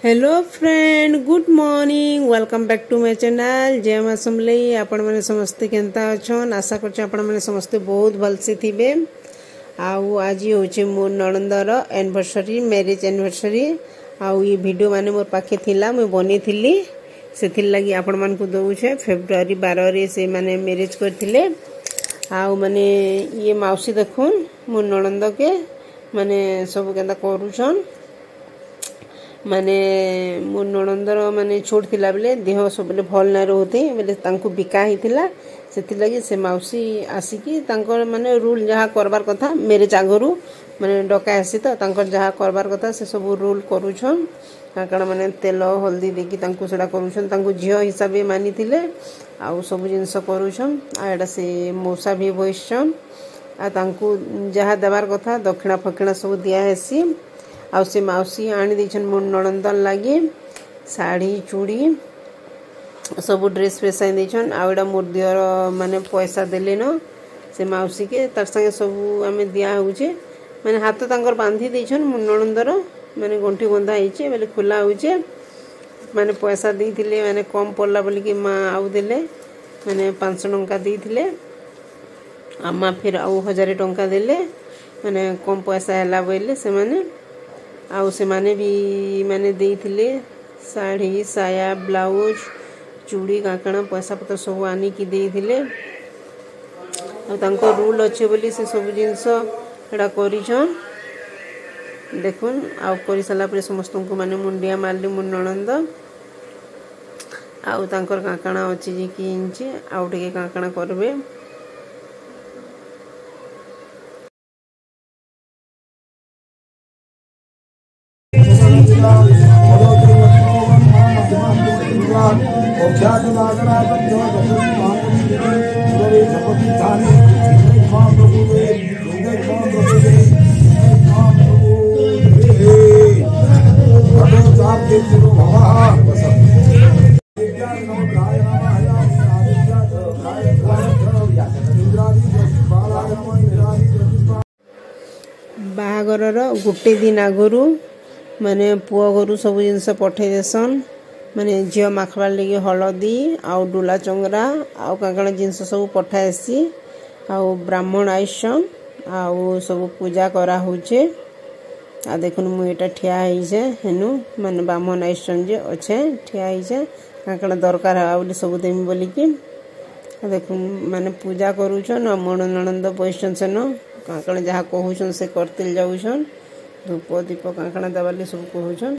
Hello friend, good morning, welcome back to my channel जय मां समलेई। आपण माने समस्ते केनता अछन? आशा करछ आपण माने समस्ते बहुत भलसे थिबे। आउ आज होचे मोर नणंदर एनिवर्सरी, मैरिज एनिवर्सरी। आउ ये वीडियो माने मोर पाखे थिला, मैं बनी थिली, सेथिल लगी आपण मान को दउ छे। फेब्रुआरी 12 रे से माने मैरिज करथिले। आउ माने ये माउसी देखुन मोर नणंद के माने सब केनता करूछन। माने मोर नणंदर माने छोट थिला बेले देह सब बेले भल ना रहते बेले तांको बिका हिथिला। सेति लगी से माउसी आसिकी तांकर माने रूल जहा करबार कथा मैरिज आगरू माने डका आसी त तांकर जहा करबार कथा से सब रूल करूछन। काकण माने तेल हल्दी देकी तांको सेडा करूछन। तांको झियो हिसाब मानिथिले आउ सब जिंस करूछन। आ एडा से मौसा भी बइछन। आ तांको जहा देबार कथा दक्षिणा फक्षिणा सब दिया हेसी। आउ से माउसी आनी देछन मोर नणंदन लागी साड़ी चूड़ी सब ड्रेस फेस आई देछन। आउडा मोर दियर माने पैसा देले न से माउसी के तार संगे सब आमे दिया होउचे। माने हाथ तांकर बांधी देछन मोर नणंदर माने गंठी बंधा हिचे बेले खुला होउचे। माने पैसा देथिले माने कम पड़ला बोली कि मां आउ देले माने 500 टंका देथिले। अम्मा फिर आउ 1000 टंका देले माने कम पैसा हैला बोले से माने आउ से माने भी माने देथिले साड़ी साया ब्लाउज चूड़ी काकणा पैसा पत्र सब आनी की देथिले। आ तांको रूल अच्छे बोली से सब जिंस एडा करिछन। देखुन आउ करि सला पर समस्त को माने मुंडिया मारली मुन नणंद। आउ तांकर काकणा अछि जे कि इंचे आउ टिके काकणा करबे। बाहागर गोटे दिन आगरू माने पुआ घरू सब जिनस पठे देसन। माने झियो माखबार लगी हलदी आउ डोला चंगरा आउ काकण जिनस सब पठाएसी। आउ ब्राह्मण आइसन आउ सब पूजा करा होचे। आ देखुन मु एटा ठिया हिजे हेनु माने ब्राह्मण आइसन जे अच्छे ठिया हिजे काकण दरकार हा बोली सब देमी बोली कि। देखुन माने पूजा करूछन। आ मोर नणंद बइसन सेन काकण जहा कहूछन से करतिल जाउछन। धूप दीप काकणा दबाली सब कहूछन।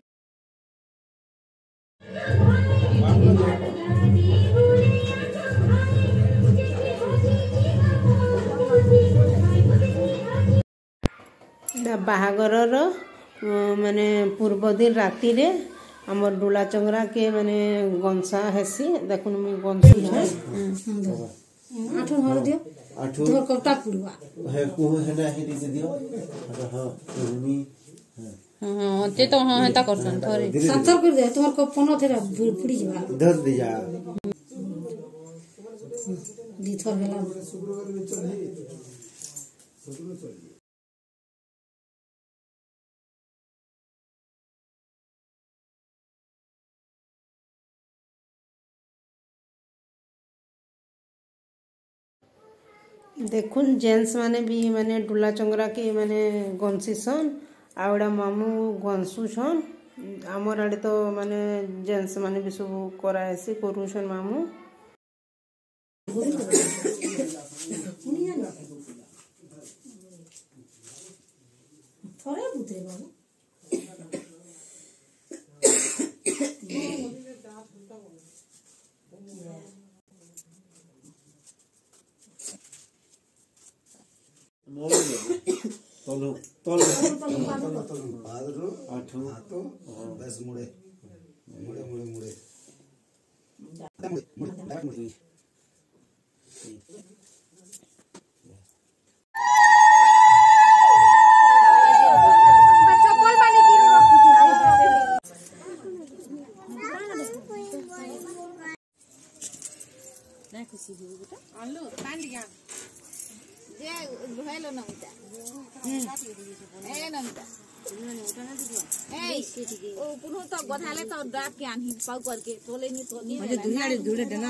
बाहागर माने पूर्व दिन राति रे हमर डोला चंगरा के माने गंसा हेसी। देखुन मी गंसु छ आठो घर दियो आठो तोर कपटा पुरवा है को हेना हेरी से दियो। हां मी हां ते तो हां हेता करसन थोरे सातर कर दे तोर को पनो थेरा पुड़ी जवा धर दे जा दी थोर गेला। देखुन जेंट्स माने भी माने डुला चंगरा के माने गंसीसन आउडा मामू गंसु छन। हमर आडे तो माने जेंट्स माने भी सब कराएसी करूछन मामू। थोरे बुतरे बाबू तोलो तोलो आदरो आठो हातो बस मुड़े मुड़े मुड़े मुड़े मुड़े चप्पल वाली गिरो रखी ना खुशी हो बेटा आलू पानी गया जे हेलो नमिता ए नमिता ए पुनः तो गधाले तो डाक के आनी पाउ करके तोले नहीं तो नहीं मुझे दूरे देना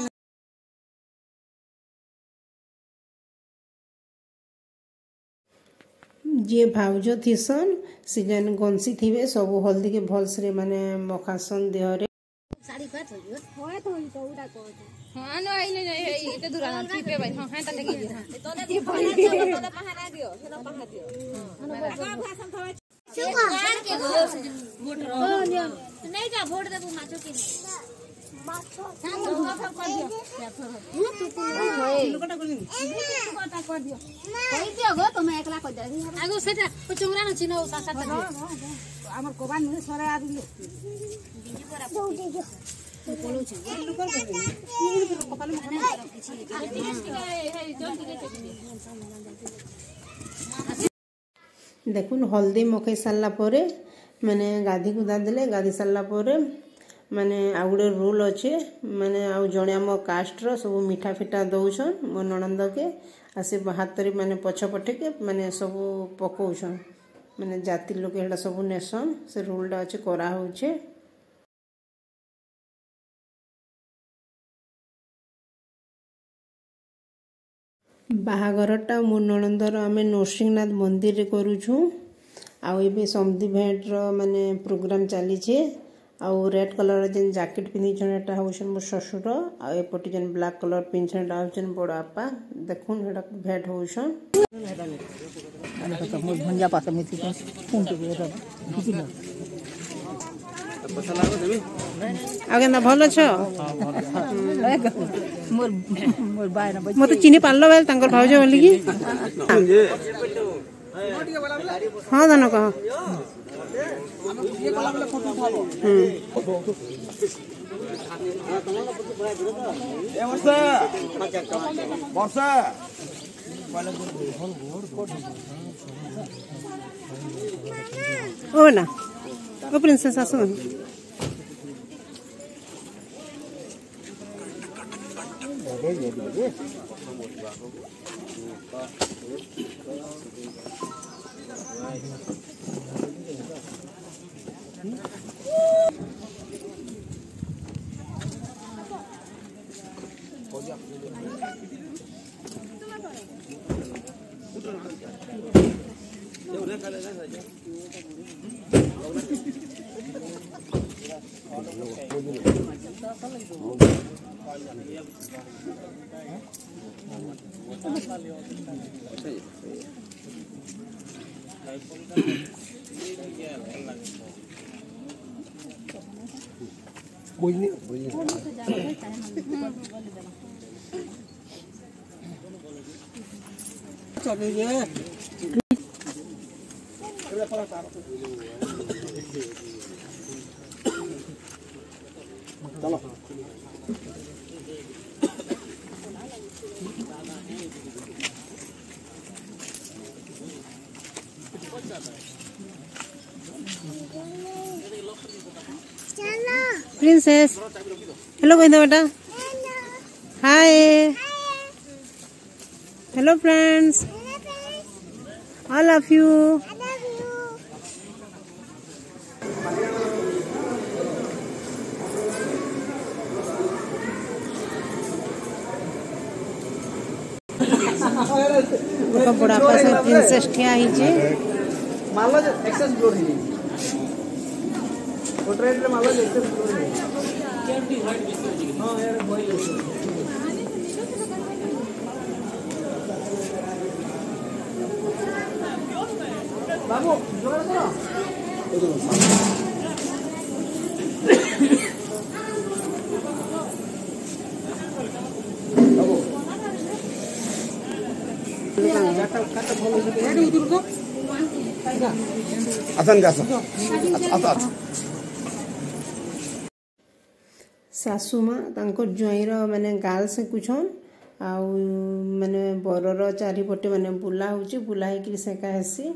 जे भाउज थिसन से जन गंसी थिबे सब हल्दी के भलसरे माने मखासन देहरे साड़ी काट होय तो उडा को हां न आइले इते दूरा पीपे भाई हां त देखि तोले दी तोले पहारा दियो हेलो पहारा दियो का भाषण खवा काट के गो वोट नहीं जा वोट देबो माचो के माचो कर दियो तू कोटा कर दियो कहि दियो गो तुम एकला कर दे आगो सेटा चुंगरा न चिनो सासा हमर कोबान में सरे आ दियो बिजी परा बोलो छ कपाल में देखुन हल्दी मकई सारा पर माने गाधी गुदा देले गाधी सारा पर माने आ गुटे रूल अच्छे माने आ जड़े आम कास्टर सब मीठा फिटा दौन मो ननंद के आसे हाथ माने पछपटे के माने सब पकौछन माने जाति लोग एटा सब नेसन से रूलटा अच्छे करा होचे। बाहाघरटा मो ननंदर आम नरसिंहनाथ मंदिर रे करूछु आउ एबे समधी भेंट माने प्रोग्राम चली आउ रेड कलर जेन जैकेट पिंधी छन एटा होछन मो ससुर आ एपटी जेन ब्लैक कलर पिंछन एटा होछन बड़ आपा देखुन एटा भेंट होछन अने तो मोर भंजा पास में थी फोन तो एटा किसिना आगे ना भलो छ मोर मोर बाय ना मते चिनी पाल्लो बेल तांकर भाउज बोली की हां दाना कह वर्षा ओ ना ओ प्रिंसेस आसो चलो प्रिंसेस हेलो कह दो बेटा hi hello friends I love you बड़ा पास प्रिंसेस ठिया ही जे माला एक्सेस फ्लोर ही वो ट्रेन रे माला एक्सेस फ्लोर ही हां यार वही बाबू जोर करो सासू माँ तांकर ज्वाईर माने गाल से कुछन आउ माने बरर चारिपटे माने बुला होची बुला हेकि सेका हेसी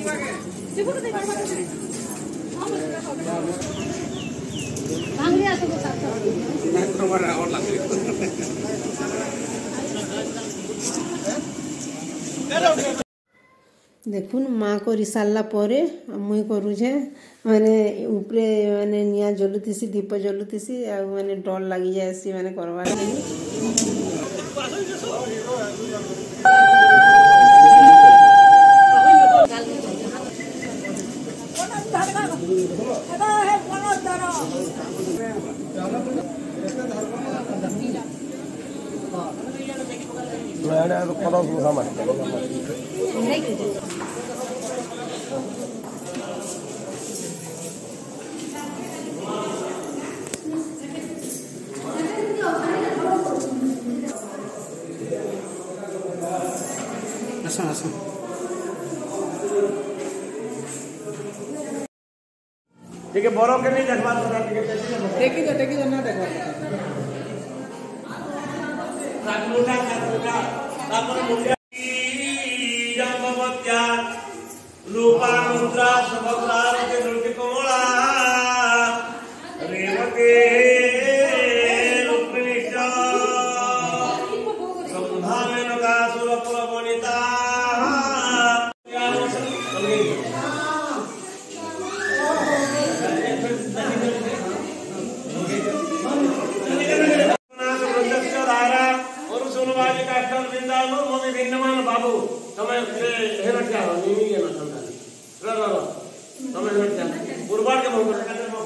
भांगलिया तो देखुन माँ करी सारा पर मुई करुछे माने ऊपरे माने निया जलुतीसी दीप जलुतीसी आ माने डर लगी जाए माने करवा ठीक है बरो के नहीं देखवा तो टेकी तो ना देखवा सातमुटा तापर मुंडा जंबवत्या रूपा मुद्रा सबकार के दुर्गे कोमला रेवते रुक्मिणीचा संधावेन गासुर पुरवनिता बाबू समय हेरट्या निमी ना संता समय हेरट्या गुरुवार के मौका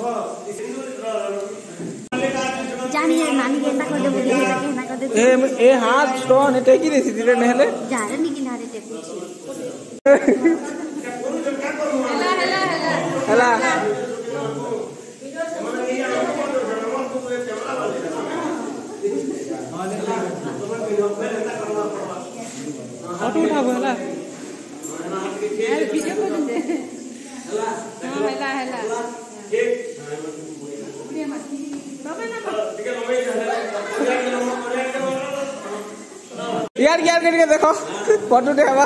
जानिए नानी के ना कर दे ना कर दे ए हाथ स्टोन है टेकी रे सिधे नहले जा रे नी किनारे टेकी हला फोटो उठा बोला यार वीडियो कर दे हला हला यार यार करके देखो फोटो उठावा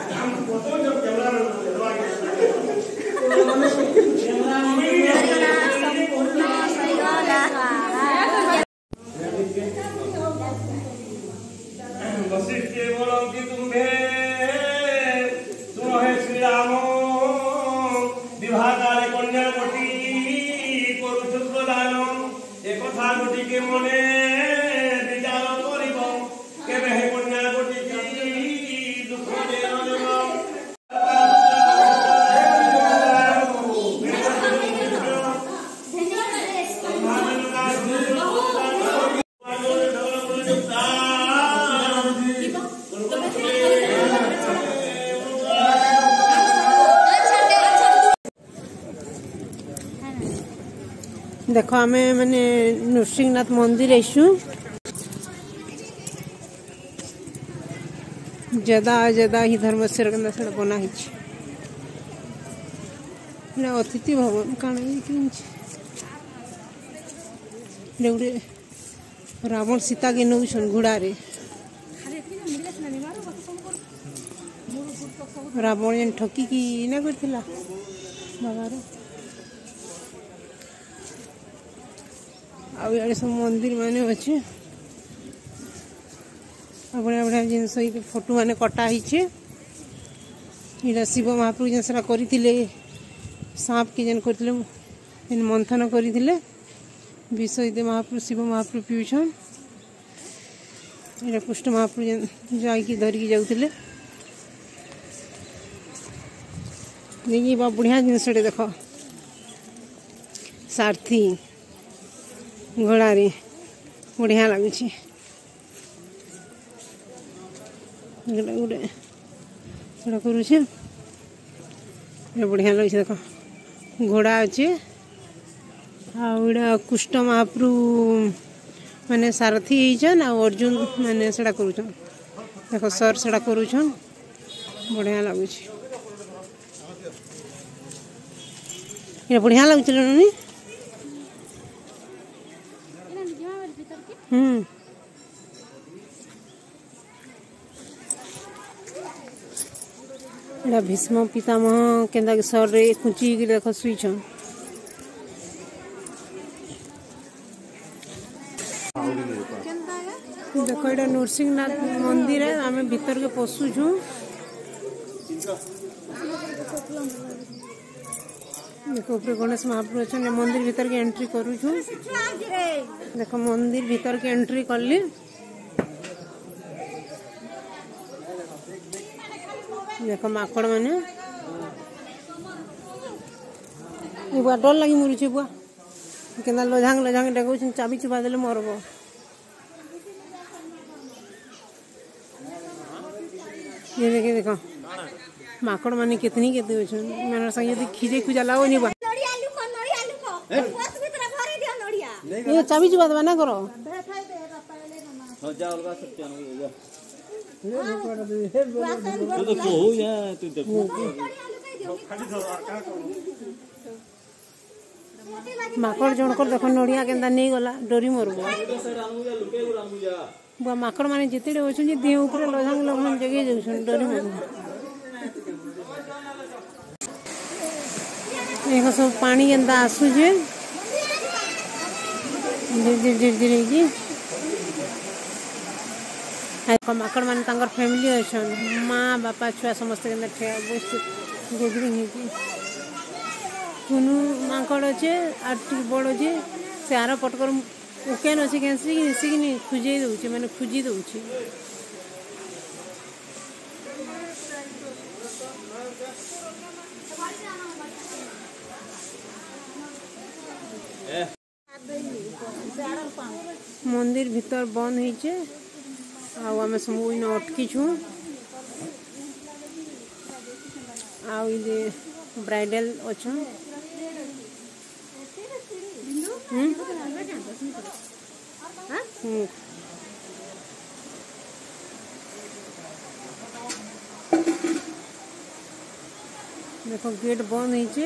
मने विचार करिब केबे हे कन्या गोटी दुख दे देख आम मैंने नृसिंहनाथ मंदिर आईसु जदा जदा ही धर्मस्वर से बना अतिथि भवन कण गोटे रावण सीता के नौछन घोड़े रावण जेन ठकिकी ना करथिला बाबार आड़े सब मंदिर माने अच्छे बढ़िया बढ़िया जिनस फोटो माने कटाई शिव महाप्रभु जिन सारा करते सांप के जेन करते मंथन करते विष महाप्रभु शिव महाप्रभु पीछन ये कृष्ण महाप्रभु जेन जाकि धरिकी जाऊे नहीं बढ़िया जिनस देख सारथी घोड़े बढ़िया लगुच गोटे करुचे बढ़िया लगे देख घोड़ा अच्छे आड़ा कृष्ण महाप्रभु माने सारथी होइछन आ अर्जुन माने सेटा करूछन देख सर सेटा करूछन बढ़िया लगुच ये बढ़िया लगुच नहीं भीष्म पितामह केन्दा सर रे कुची देख सुईछन देख ये नृसिंहनाथ मंदिर है आम भीतर के पशुछु देखो ऊपर गणेश महाप्रभु अच्छा मंदिर भीतर के एंट्री करूछु देखो मंदिर भीतर के एंट्री करली देखो माकड़ मैंने बुआ डर लगी मुरुचे बुआ केना लजांग लजांग डेगो चाबी चुबा देले मरबो ये देखिए देखो माकड़ माने कितनी केते होछन मेरा संग यदि खिजे खुजा लाओ नहीं बा नड़िया लुको बस भीतर भरे दियो नड़िया ये चाबी चुबा देबा ना करो हो जा अलगा सकते हैं ये तो हो या तू देखो माकड़ जनकर देख नड़िया केन्ता नहीं गला डरी मरबो बुआ माकड़ माने जितेड़े होछन जे देह ऊपर लजांग लजांग जगे जाउछन डरी मरबो देखो सब पानी केन्ता आसु जे धीरे धीरे की माकड़ माने तांकर फैमिली अछन माँ बापा छुआ समस्त केन्ता ठे बस गेदरिंग हेकी कुनु माकड़ अच्छे आर बड़ अच्छे से आर पटकर उकेन अच्छे कैसी खुजे दौचे मैंने खुजी दौचे मंदिर भीतर बंद होइचे आमे सब अटकी छु ब्राइडल अच्छा देखो गेट बंद होइचे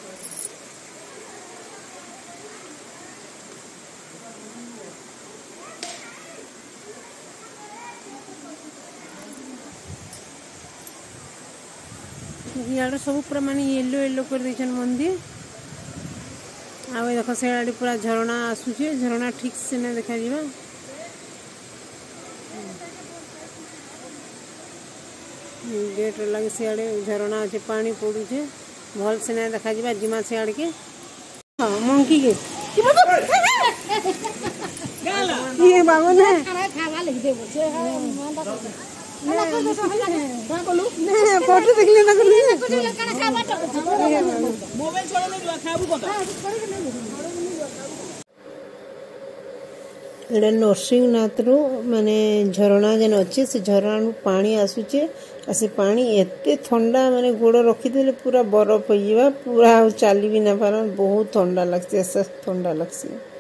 यार सब पूरा माने येलो येलो कर देछन मंदिर आवे देखो से आड़ी पूरा झरना आसुचे झरना ठीक से न देखा जीवा गेट लगे से आड़े झरना अच्छे पानी पड़ुचे भल से न देखा जीवा जिमा से आड़ के हां मंकी गेट ये बागन है खावा लग दे बोचे फोटो देख लेना मोबाइल छोड़ नहीं खाबू कोता एडा नरसिंहनाथ रो माने झरना जन अच्छे से झरना पानी आसुचे से पानी एते ठंडा माने गोड़ रखी देले पूरा बरफ होइबा पूरा चली भी ना पारन बहुत ठंडा लगसे ठंडा लगसे।